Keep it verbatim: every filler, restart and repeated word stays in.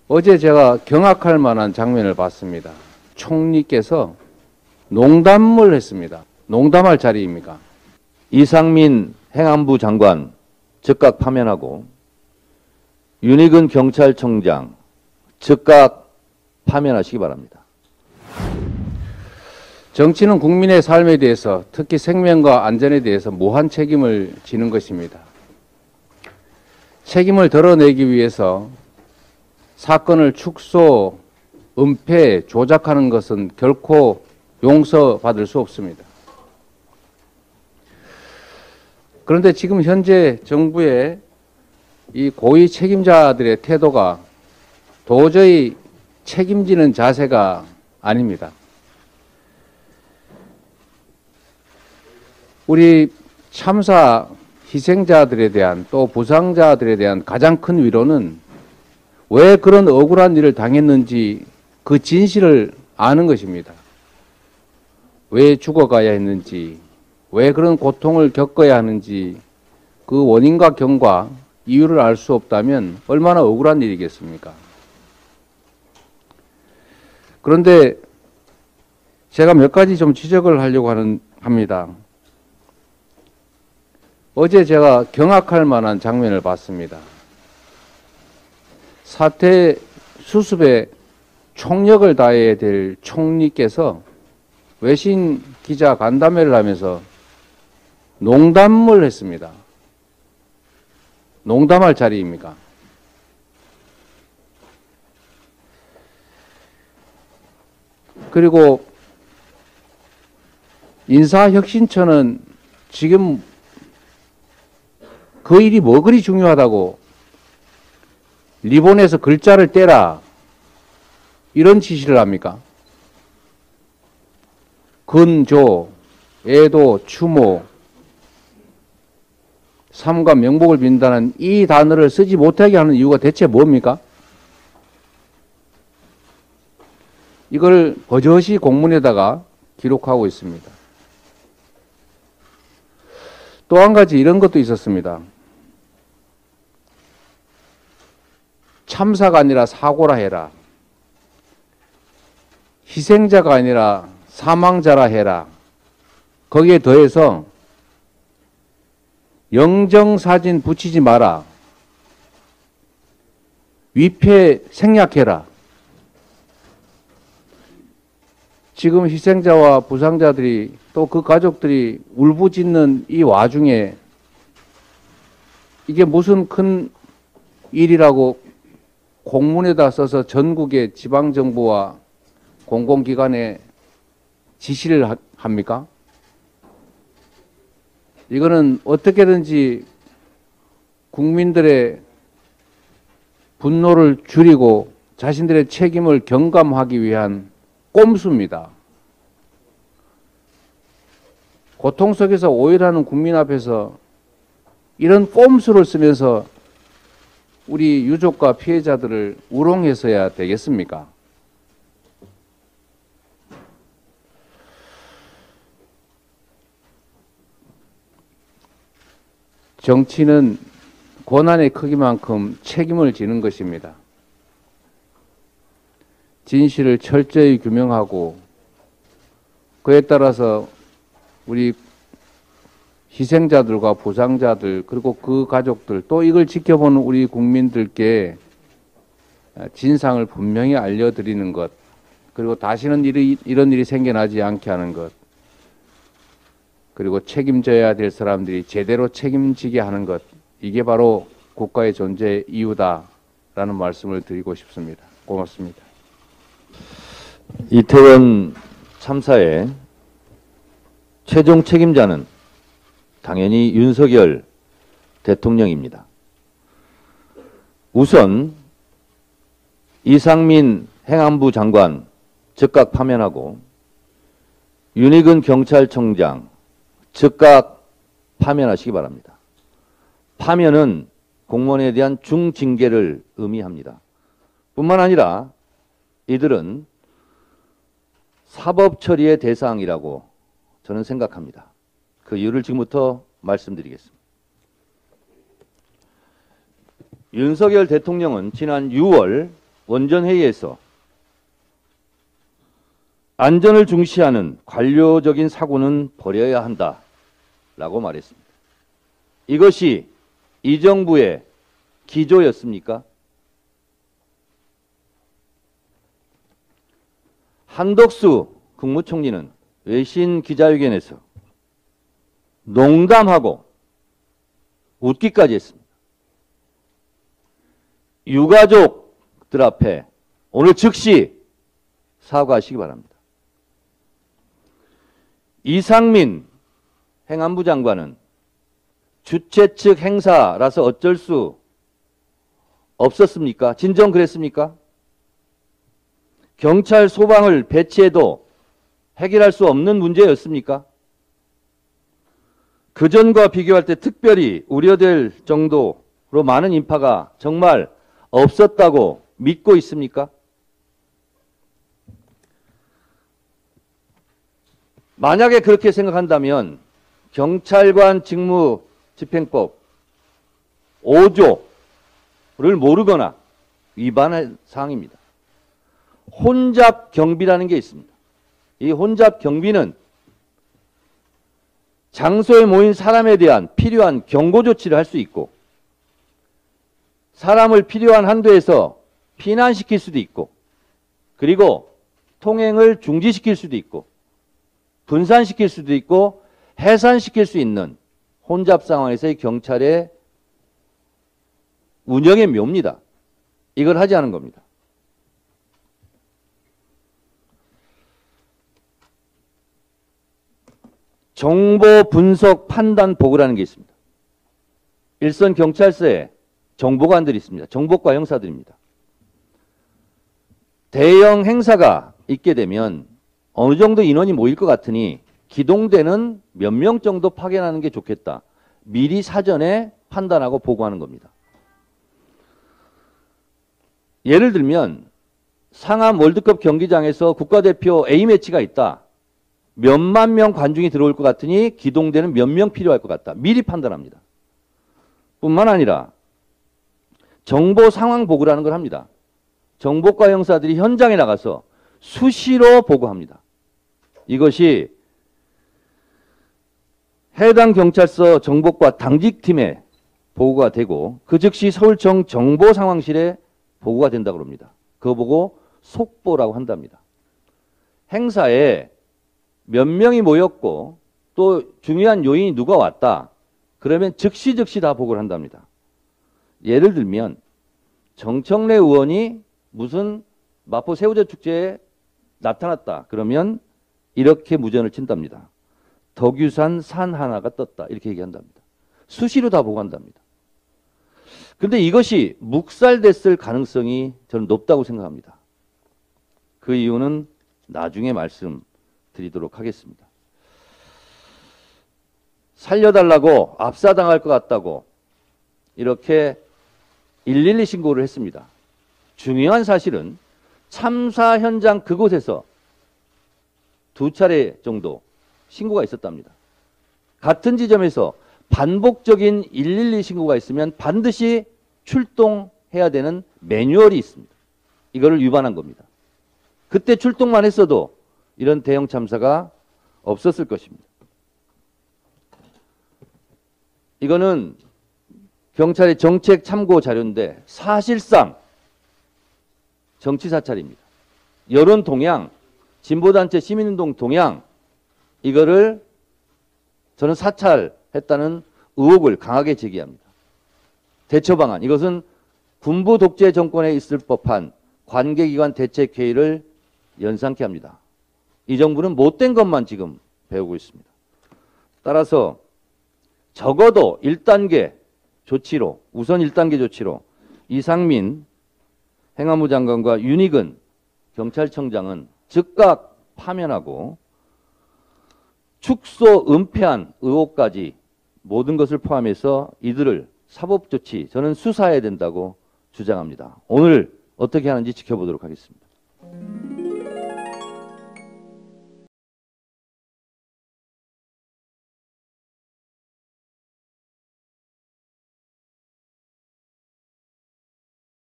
어제 제가 경악할 만한 장면을 봤습니다. 총리께서 농담을 했습니다. 농담할 자리입니까? 이상민 행안부 장관 즉각 파면하고 윤희근 경찰청장 즉각 파면하시기 바랍니다. 정치는 국민의 삶에 대해서, 특히 생명과 안전에 대해서 무한 책임을 지는 것입니다. 책임을 덜어내기 위해서 사건을 축소, 은폐, 조작하는 것은 결코 용서받을 수 없습니다. 그런데 지금 현재 정부의 이 고위 책임자들의 태도가 도저히 책임지는 자세가 아닙니다. 우리 참사 희생자들에 대한, 또 부상자들에 대한 가장 큰 위로는 왜 그런 억울한 일을 당했는지 그 진실을 아는 것입니다. 왜 죽어가야 했는지, 왜 그런 고통을 겪어야 하는지 그 원인과 경과, 이유를 알 수 없다면 얼마나 억울한 일이겠습니까? 그런데 제가 몇 가지 좀 지적을 하려고 하는, 합니다. 어제 제가 경악할 만한 장면을 봤습니다. 사태 수습에 총력을 다해야 될 총리께서 외신 기자 간담회를 하면서 농담을 했습니다. 농담할 자리입니까? 그리고 인사혁신처는 지금 그 일이 뭐 그리 중요하다고 리본에서 글자를 떼라 이런 지시를 합니까? 근조, 애도, 추모, 삼가 명복을 빈다는 이 단어를 쓰지 못하게 하는 이유가 대체 뭡니까? 이걸 버젓이 공문에다가 기록하고 있습니다. 또 한 가지 이런 것도 있었습니다. 참사가 아니라 사고라 해라. 희생자가 아니라 사망자라 해라. 거기에 더해서 영정사진 붙이지 마라. 위패 생략해라. 지금 희생자와 부상자들이 또 그 가족들이 울부짖는 이 와중에 이게 무슨 큰 일이라고 공문에다 써서 전국의 지방정부와 공공기관에 지시를 합니까? 이거는 어떻게든지 국민들의 분노를 줄이고 자신들의 책임을 경감하기 위한 꼼수입니다. 고통 속에서 오열하는 국민 앞에서 이런 꼼수를 쓰면서 우리 유족과 피해자들을 우롱해서야 되겠습니까? 정치는 고난의 크기만큼 책임을 지는 것입니다. 진실을 철저히 규명하고 그에 따라서 우리 희생자들과 부상자들 그리고 그 가족들 또 이걸 지켜보는 우리 국민들께 진상을 분명히 알려드리는 것, 그리고 다시는 일이, 이런 일이 생겨나지 않게 하는 것, 그리고 책임져야 될 사람들이 제대로 책임지게 하는 것, 이게 바로 국가의 존재의 이유다라는 말씀을 드리고 싶습니다. 고맙습니다. 이태원 참사의 최종 책임자는 당연히 윤석열 대통령입니다. 우선 이상민 행안부 장관 즉각 파면하고 윤희근 경찰청장 즉각 파면하시기 바랍니다. 파면은 공무원에 대한 중징계를 의미합니다. 뿐만 아니라 이들은 사법 처리의 대상이라고 저는 생각합니다. 그 이유를 지금부터 말씀드리겠습니다. 윤석열 대통령은 지난 유월 원전회의에서 안전을 중시하는 관료적인 사고는 버려야 한다라고 말했습니다. 이것이 이 정부의 기조였습니까? 한덕수 국무총리는 외신 기자회견에서 농담하고 웃기까지 했습니다. 유가족들 앞에 오늘 즉시 사과하시기 바랍니다. 이상민 행안부 장관은 주최 측 행사라서 어쩔 수 없었습니까? 진정 그랬습니까? 경찰 소방을 배치해도 해결할 수 없는 문제였습니까? 그전과 비교할 때 특별히 우려될 정도로 많은 인파가 정말 없었다고 믿고 있습니까? 만약에 그렇게 생각한다면 경찰관 직무집행법 오 조를 모르거나 위반할 사항입니다. 혼잡 경비라는 게 있습니다. 이 혼잡 경비는 장소에 모인 사람에 대한 필요한 경고 조치를 할 수 있고 사람을 필요한 한도에서 피난시킬 수도 있고 그리고 통행을 중지시킬 수도 있고 분산시킬 수도 있고 해산시킬 수 있는 혼잡 상황에서의 경찰의 운영의 묘입니다. 이걸 하지 않은 겁니다. 정보 분석 판단 보고라는 게 있습니다. 일선 경찰서에 정보관들이 있습니다. 정보과 형사들입니다. 대형 행사가 있게 되면 어느 정도 인원이 모일 것 같으니 기동대는 몇 명 정도 파견하는 게 좋겠다. 미리 사전에 판단하고 보고하는 겁니다. 예를 들면 상암 월드컵 경기장에서 국가대표 A매치가 있다. 몇만 명 관중이 들어올 것 같으니 기동대는 몇 명 필요할 것 같다. 미리 판단합니다. 뿐만 아니라 정보 상황 보고라는 걸 합니다. 정보과 형사들이 현장에 나가서 수시로 보고합니다. 이것이 해당 경찰서 정보과 당직팀에 보고가 되고 그 즉시 서울청 정보상황실에 보고가 된다고 합니다. 그거 보고 속보라고 한답니다. 행사에 몇 명이 모였고 또 중요한 요인이 누가 왔다. 그러면 즉시 즉시 다 보고를 한답니다. 예를 들면 정청래 의원이 무슨 마포 새우젓 축제에 나타났다. 그러면 이렇게 무전을 친답니다. 덕유산 산 하나가 떴다. 이렇게 얘기한답니다. 수시로 다 보고한답니다. 근데 이것이 묵살됐을 가능성이 저는 높다고 생각합니다. 그 이유는 나중에 말씀드리도록 하겠습니다. 살려달라고 압사당할 것 같다고 이렇게 일일이 신고를 했습니다. 중요한 사실은 참사 현장 그곳에서 두 차례 정도 신고가 있었답니다. 같은 지점에서 반복적인 일일이 신고가 있으면 반드시 출동해야 되는 매뉴얼이 있습니다. 이거를 위반한 겁니다. 그때 출동만 했어도 이런 대형 참사가 없었을 것입니다. 이거는 경찰의 정책 참고 자료인데 사실상 정치 사찰입니다. 여론 동향, 진보단체 시민운동 동향 이거를 저는 사찰했다는 의혹을 강하게 제기합니다. 대처 방안, 이것은 군부 독재 정권에 있을 법한 관계기관 대책회의를 연상케 합니다. 이 정부는 못된 것만 지금 배우고 있습니다. 따라서 적어도 일 단계 조치로, 우선 일 단계 조치로 이상민 행안부 장관과 윤익은 경찰청장은 즉각 파면하고 축소 은폐한 의혹까지 모든 것을 포함해서 이들을 사법조치, 저는 수사해야 된다고 주장합니다. 오늘 어떻게 하는지 지켜보도록 하겠습니다.